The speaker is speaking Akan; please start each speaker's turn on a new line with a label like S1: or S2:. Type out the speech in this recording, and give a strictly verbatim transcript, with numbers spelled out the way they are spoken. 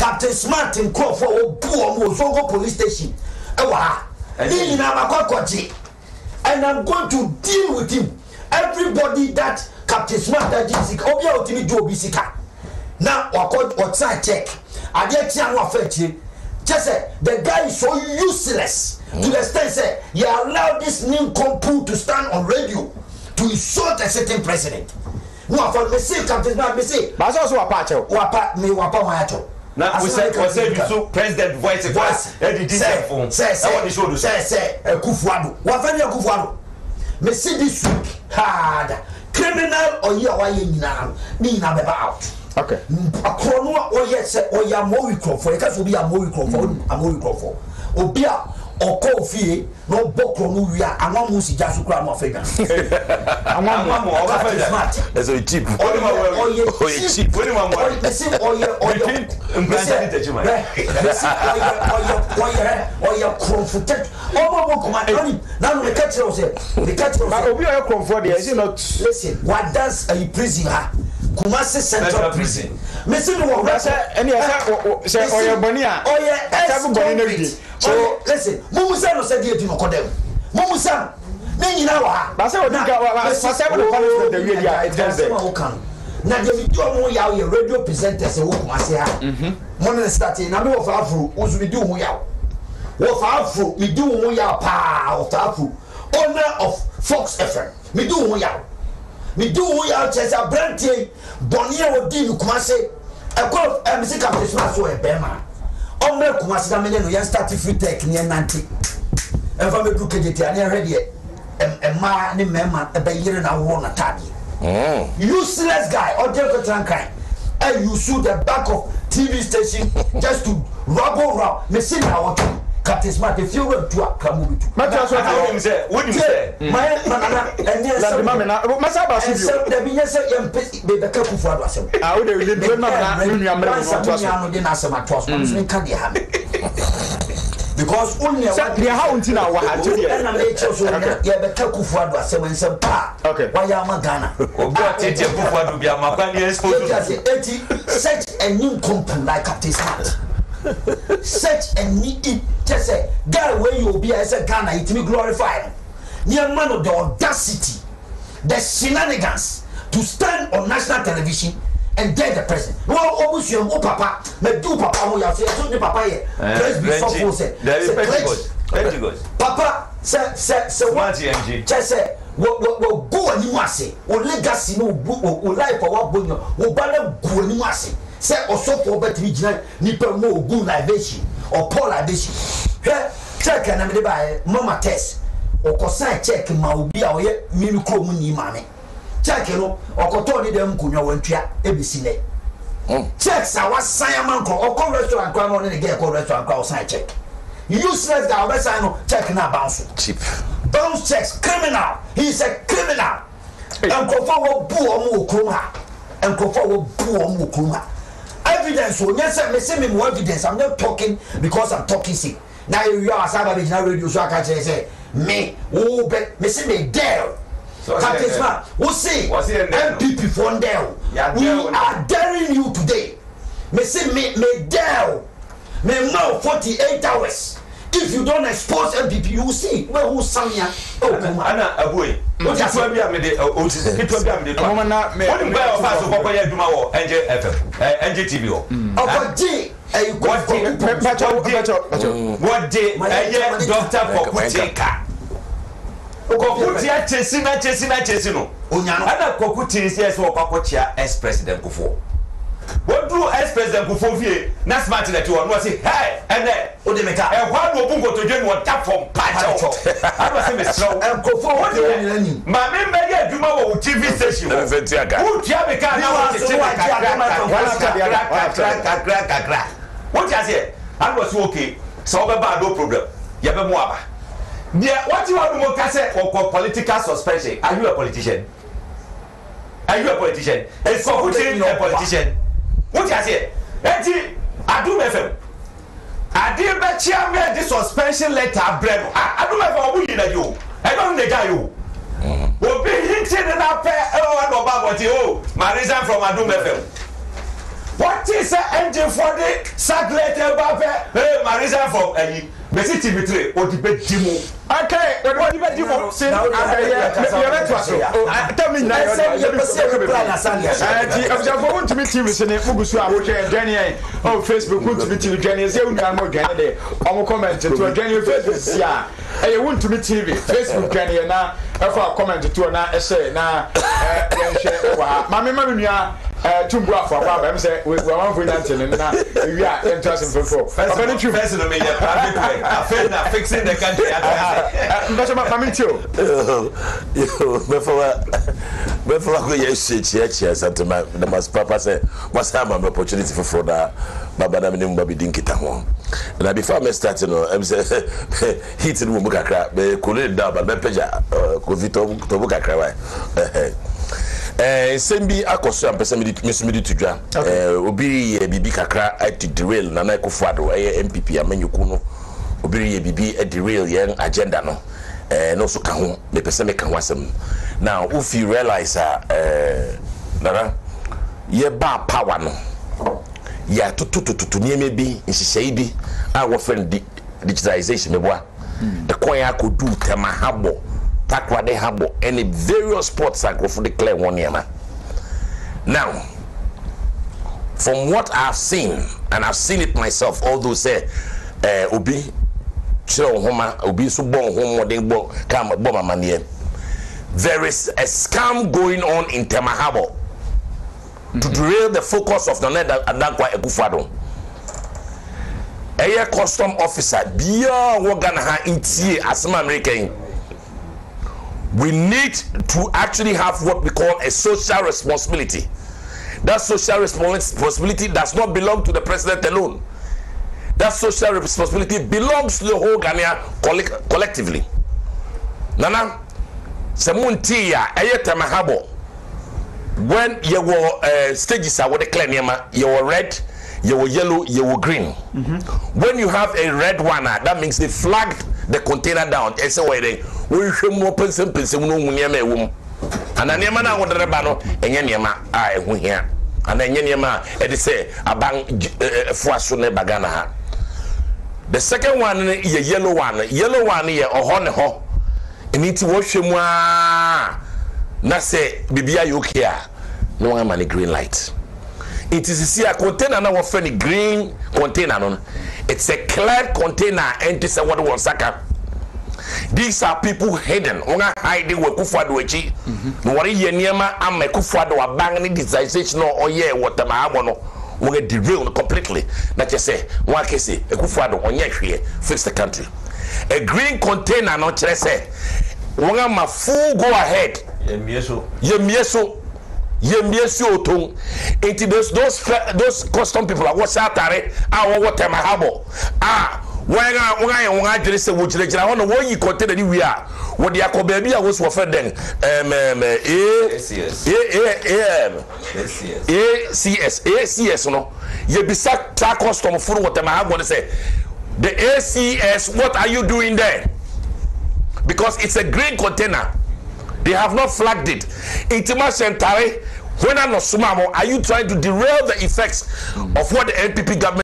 S1: Captain Smart in Crawford or Buom Zongo police station. Ewa. In Amakoji. And I'm going to deal with him. Everybody that Captain Smart that is Obia Otimi do Bisika. Now what's I check? I get Tiano Fetchi. Just say the guy is so useless mm. to the extent say you allow this new compound to stand on radio to insult a certain president. No, for me say Captain Smart, me say.
S2: But also a patch.
S1: Wapa me wapa mayato.
S3: Now we say we say you so president voice voice. Edit this phone.
S1: Say say say say Kufuado. Wafani Kufuado. Me see this week hard criminal or you are you now. Me na beba out.
S2: Okay.
S1: Akrono o yes o ya mo we crop for e ka so bi am we crop for am we crop for obi a oko fie no bokro no wi a anwa mu si jasu kra no afega
S3: anwa mo o ba fa that's so cheap only ma we o ye cheap only ma mo
S1: o se o ye o ye
S3: impressed it you man
S1: o ye o ye o ye comforted o mo mo kuma ani na no ka kire o se the ka kire o
S2: se obi o ye comfort there is not
S1: listen what does a prison ha Kumasi Central Prison. Missing the one.
S2: Any say oye boni a.
S1: Oye
S2: seven boni na ready.
S1: So listen, Mumusa no said you no kodem. Mumusa me nyina wa ha.
S2: Ba say odika wa seven the punishment the way dia it tells them.
S1: Na the video mo ya o radio presenters e wo Kumasi ha. Mhm. Mo na start na me wo fa afro, wo so video mo ya. Wo fa afro, me do mo ya pa, wo fa afro. Owner of Fox F M. Me do mo ya. Me do we are just a brandy, Bonnier or Dean Kumase, a call of M C Captain Smart or a Bema. On the Kumasa Million, you started free tech near ninety. And from a book, it and ready a man named Memma, a year and a one a taddy. Useless guy or Delta Trankai. And you sue the back of T V station just to rubble rob, missing our Captain Smart, if you were to a Kamu.
S3: Matters what you say, what you say,
S1: my man, and yes, Mamma, Masaba, the Bias and the Kaku for us. I would have lived because only a how until now, what I do, and I made so the Kaku for us and some pa. Okay, why am I Ghana? Oh, God, take your book to be a Macani, such a new company like Captain Smart. Such a neat just say guy where you be as a Ghana it me glorify near man of the audacity the shenanigans to stand on national television and dare the president. Well almost your oh papa me do papa who you say so the papa here praise be so full say papa say say say what just say wo wo go animu ase o legacy no o life for bonyo o bana go animu ase say osopo betri gina nipa mo ogun libation or poor libation he check na me dey buy mama test okosan check ma obi a oye mimi kro mu ni mame check no okoto ni dem kunwa wantua ebisi ne check sa wasan man ko okon restaurant kwa no ne get ko restaurant kwa osan check useless guy obesan no check na bounce
S3: cheap
S1: bounce checks criminal he is a criminal and ko for wo bu omo okrum ha and ko for wo bu omo okrum ha evidence so yes me say me more evidence I'm not talking because I'm talking sick now you are asaba be na radio so aka say me who be me say me there Captain Smart who say M P P for there we are daring you today me say me me there me now forty-eight hours if you don't expose M P P you see where who samia oh
S3: ana aboy o ti so bia me de o ti se to bia me de to
S2: mo na me
S3: o ba o fa so kokko ya duma wo N J F M N J T V o
S1: o ji e ko
S2: pacho pacho pacho
S3: what day eh doctor for kutika o ko kutia chesi na chesi na chesi no
S1: onya no
S3: ana ko kutia se so kwakochia ex president Kufo what do ex president Kufo vie na smart let you no say hey ene
S1: o de meka
S3: e kwa no bungo to dwe no tap from pacho aba say me slow
S1: e Kufo o de ni lani
S3: ma me me ya adwuma wo T V station wo wo tia me ka na wo tete kakra kakra what you say and was okay so be bad no problem ya be mo aba yeah what you want to mo say for political suspension are you a politician are you a politician is for putting a politician what you say enti Adum F M ade be chairman this suspension letter brem Adum F M obu yin na yo I don't the guy yo obi hinting na pe e wa do ba but oh my reason from Adum F M what is the engine for the circulator bape hey Marisa from eyi besi T V three o di be dimu
S2: okay what di be dimu sin abeye you let us so tell me now you be plan asande eh di afja for want me T V sin mugusu a wo hwe dwane oh Facebook want me T V dwane se unu am dwane de omo comment to dwane Facebook sia eh want me T V Facebook dwane na e for comment to na e say na eh yen hwe wa ma me ma me nua eh tumbu afọ kwa ba em say we wan for nante na wi a interesting for for abani true
S3: person no me ya private way after na fixing the country
S2: mbese ma mi tio
S4: yo before before go yes chia chia santema the mas papa say what's have an opportunity for for that baba na me mba bi dinkita ho na before me start no em say hit no mu kakra be kolon da ba be peja covid to bu kakra wa eh eh sembi akoso ampesa me mesumidi tudwa eh obi ye bibi kakra at derail na na ekofuado eh M P P amanyuku no obi ye bibi at derail yen agenda no eh no so ka ho me pese me ka ho asem now if you realize eh nara ye ba power no ya tutututu nieme bi nhihye bi a wo friend digitalization me boa e kon ya ko du tema habo takwa de habo any various sports are go for declare one year man. Now from what I've seen and I've seen it myself although say eh obi chiro homa obi so bon homo den bo kam bo mama ne there is a scam going on in Temahabo mm-hmm. to derail the focus of the net Adankwa Ekufado. A custom officer bia wo Ghana ha intie asema American. We need to actually have what we call a social responsibility. That social responsibility does not belong to the president alone. That social responsibility belongs to the whole Ghana collectively. Nana, Samunti ya eye Temahabo. When you were uh, stages are what the clear nema, you were red, you were yellow, you were green. Mm-hmm. When you have a red one, that means they flagged the container down. It's a way we should more person person no munyama wum. And an yama na wonder bano, and yama I who here. And then yama it say a bang fuasune bagana. The second one is a yellow one. Yellow one is a honey ho. You need to wash him. Na say bibia you care. No one money green light. It is see a container now of any green container no. It's a clear container and it's a what was saka. These are people hidden. Onga hiding we Kufuado echi. No worry ye niema am Kufuado wa bang ni digitization or ye water ma no. We get derailed completely. That you say one case Kufuado onye hwe fix the country. A green container no chere say onga ma full go ahead. Ye mieso. Ye mieso. Ye mieso otong. Into those those those custom people are what's out there. Ah water ma habo. Ah when I when I when I just say what you like, I want to what you contain we are. What the baby I was for then um A C S A C S A C S no. You be sack track custom for what I have going to say. The A C S, what are you doing there? Because it's a green container. They have not flagged it. Intimacy when I know sumamo, are you trying to derail the effects of what the N P P government